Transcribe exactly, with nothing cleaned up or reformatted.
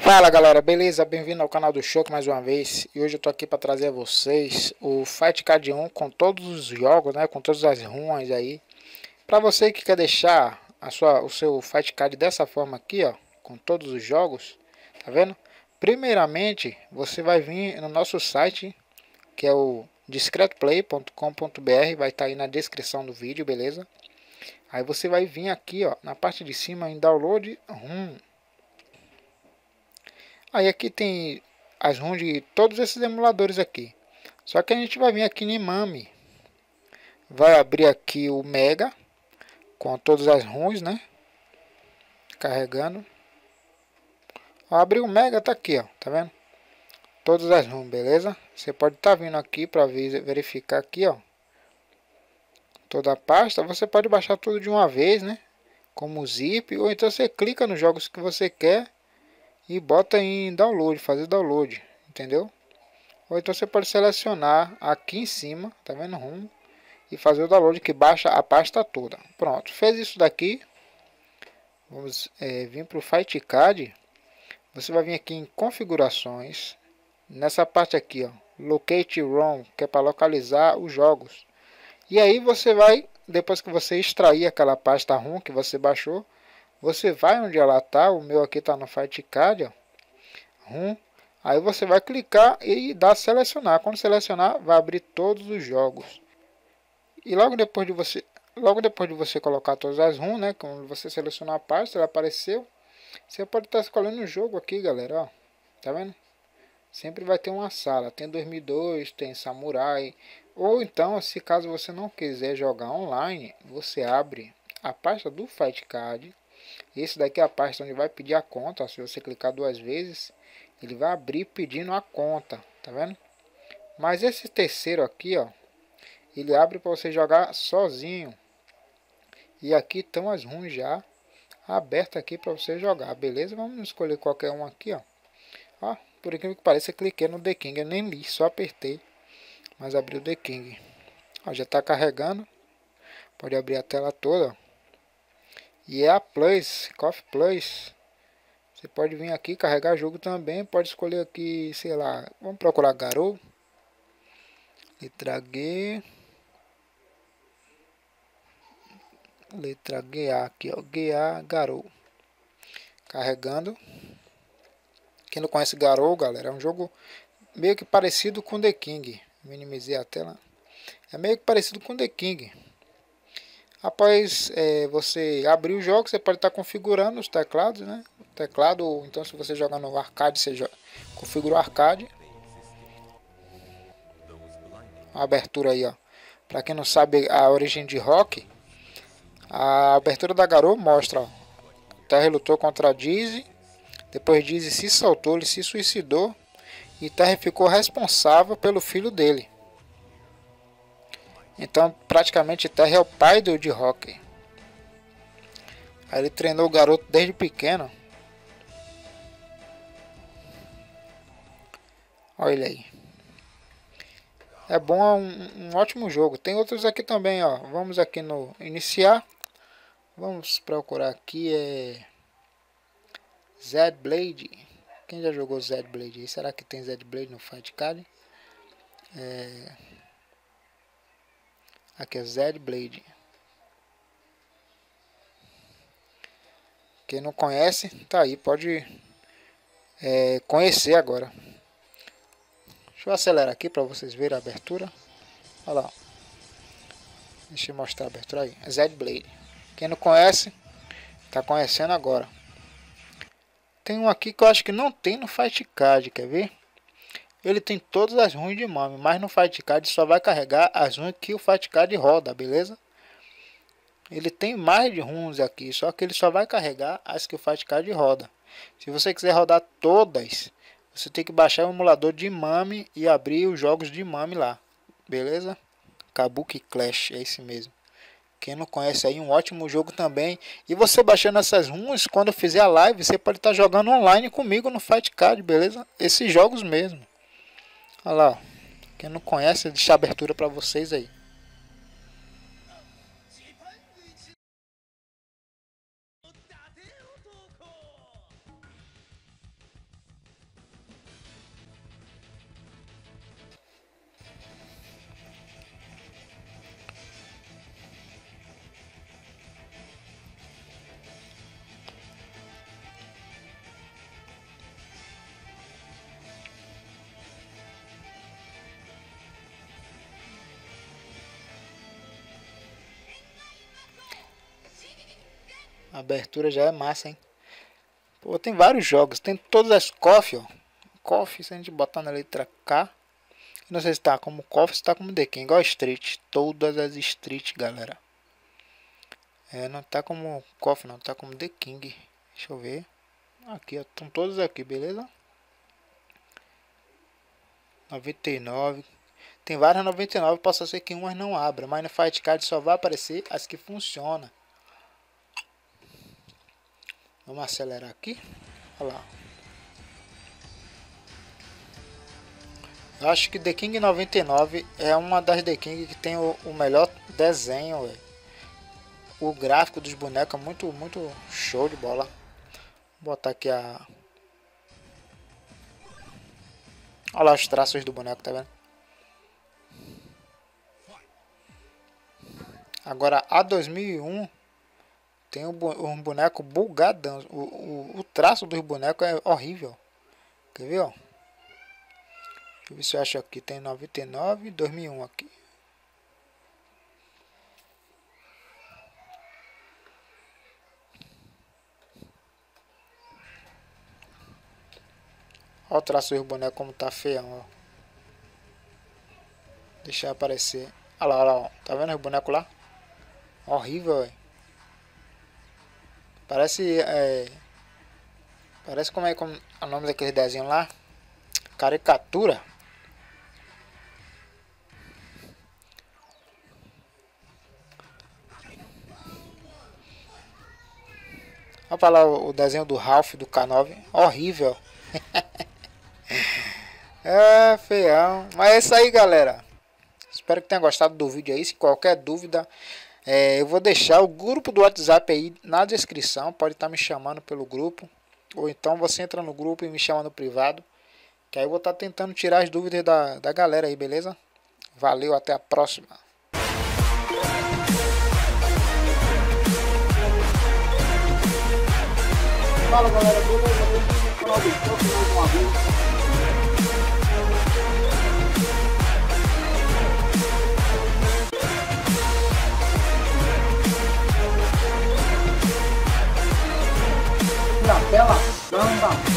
Fala galera, beleza? Bem-vindo ao canal do Choco mais uma vez. E hoje eu tô aqui para trazer a vocês o Fight Card um com todos os jogos, né? Com todas as ruas aí. Para você que quer deixar a sua, o seu Fight Card dessa forma aqui, ó, com todos os jogos, tá vendo? Primeiramente, você vai vir no nosso site, que é o discreto play ponto com ponto br, vai estar aí na descrição do vídeo, beleza? Aí você vai vir aqui, ó, na parte de cima em download ROM. Aí aqui tem as ROMs de todos esses emuladores aqui. Só que a gente vai vir aqui em MAME. Vai abrir aqui o Mega. Com todas as ROMs, né? Carregando. Abrir o Mega, tá aqui, ó. Tá vendo? Todas as ROMs, beleza? Você pode estar tá vindo aqui para verificar aqui, ó. Toda a pasta. Você pode baixar tudo de uma vez, né? Como zip. Ou então você clica nos jogos que você quer. E bota em download, fazer download, entendeu? Ou então você pode selecionar aqui em cima, tá vendo, ROM, e fazer o download que baixa a pasta toda. Pronto, fez isso daqui. Vamos é, vir para o Fight Card. Você vai vir aqui em configurações, nessa parte aqui, ó, Locate ROM, que é para localizar os jogos. E aí você vai, depois que você extrair aquela pasta ROM que você baixou, você vai onde ela está. O meu aqui está no Fight Card, ó, ROM. Aí você vai clicar e dar selecionar. Quando selecionar, vai abrir todos os jogos. E logo depois de você, logo depois de você colocar todas as ROMs, né? Quando você selecionar a pasta, ela apareceu. Você pode estar escolhendo o jogo aqui, galera, ó. Tá vendo? Sempre vai ter uma sala. Tem dois mil e dois, tem Samurai. Ou então, se caso você não quiser jogar online, você abre a pasta do Fight Card. Esse daqui é a pasta onde vai pedir a conta. Se você clicar duas vezes, ele vai abrir pedindo a conta, tá vendo? Mas esse terceiro aqui, ó, ele abre para você jogar sozinho. E aqui estão as ROMs já abertas aqui para você jogar, beleza? Vamos escolher qualquer um aqui, ó. Ó, por incrível que pareça, eu cliquei no The King, eu nem li, só apertei, mas abriu o The King. Ó, já está carregando. Pode abrir a tela toda, ó. E é a Plus, Coffee Plus. Você pode vir aqui carregar jogo também. Pode escolher aqui, sei lá, vamos procurar Garou. Letra G. Letra G A aqui, ó. G A Garou. Carregando. Quem não conhece Garou, galera, é um jogo meio que parecido com The King. Minimizei a tela. É meio que parecido com The King. Após é, você abrir o jogo, você pode estar configurando os teclados, né? O teclado, ou então se você jogar no arcade, você joga, configura o arcade. A abertura aí, ó. Para quem não sabe a origem de Rock, a abertura da Garou mostra, ó. Terry lutou contra a Dizzy. Depois Dizzy se soltou, ele se suicidou. E Terry ficou responsável pelo filho dele. Então, praticamente, Terry é o pai do de Rock. Aí ele treinou o garoto desde pequeno. Olha ele aí. É bom, é um, um ótimo jogo. Tem outros aqui também, ó. Vamos aqui no iniciar. Vamos procurar aqui, é... Zed Blade. Quem já jogou Zed Blade? Será que tem Zed Blade no Fight Card? É... Aqui é Zed Blade. Quem não conhece, tá aí, pode é, conhecer agora. Deixa eu acelerar aqui para vocês verem a abertura. Olha lá. Deixa eu mostrar a abertura aí. Zed Blade. Quem não conhece, tá conhecendo agora. Tem um aqui que eu acho que não tem no Fight Card, quer ver? Ele tem todas as ROMs de MAME, mas no Fight Card só vai carregar as ROMs que o Fight Card roda, beleza? Ele tem mais de ROMs aqui, só que ele só vai carregar as que o Fight Card roda. Se você quiser rodar todas, você tem que baixar o emulador de MAME e abrir os jogos de MAME lá, beleza? Kabuki Clash, é esse mesmo. Quem não conhece aí, um ótimo jogo também. E você baixando essas ROMs, quando eu fizer a live, você pode estar jogando online comigo no Fight Card, beleza? Esses jogos mesmo. Olha lá, quem não conhece, deixa a abertura para vocês aí. A abertura já é massa, hein? Pô, tem vários jogos. Tem todas as coffee, ó. Coffee, se a gente botar na letra K. Não sei se tá como coffee, se tá como The King. Igual Street. Todas as Street, galera. É, não tá como coffee, não. Tá como The King. Deixa eu ver. Aqui, ó. Estão todos aqui, beleza? noventa e nove. Tem várias noventa e nove. Possa ser que umas não abra. Mas no Fight Card só vai aparecer as que funcionam. Vamos acelerar aqui. Olha lá. Eu acho que The King noventa e nove é uma das The King que tem o, o melhor desenho. Véio. O gráfico dos bonecos é muito, muito show de bola. Vou botar aqui a... Olha lá os traços do boneco, tá vendo? Agora a dois mil e um... Tem um boneco bugadão. O, o, o traço dos bonecos é horrível. Quer ver, ó? Deixa eu ver se eu acho aqui. Tem noventa e nove e dois mil e um aqui. Olha o traço dos bonecos como tá feião, ó. Deixar aparecer. Olha lá, olha lá, ó. Tá vendo os bonecos lá? Horrível, velho. Parece, é... Parece como é, como é o nome daquele desenho lá? Caricatura. Olha lá o desenho do Ralph do K nove. Horrível. É, feião. Mas é isso aí, galera. Espero que tenha gostado do vídeo aí. Se qualquer dúvida, é, eu vou deixar o grupo do WhatsApp aí na descrição. Pode estar me chamando pelo grupo. Ou então você entra no grupo e me chama no privado. Que aí eu vou estar tentando tirar as dúvidas da, da galera aí, beleza? Valeu, até a próxima. Fala, galera, beleza? Bem-vindo ao canal do YouTube, mais uma vez. Na tela, samba.